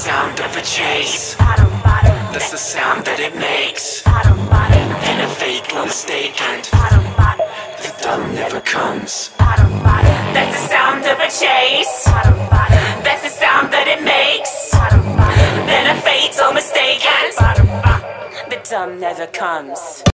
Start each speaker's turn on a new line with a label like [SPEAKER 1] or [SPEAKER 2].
[SPEAKER 1] sound of a chase. That's the sound that it makes. In a fatal mistake, and the done never comes.
[SPEAKER 2] That's the sound of a chase. That's the sound that it makes. Then a fatal mistake, and the dumb never comes.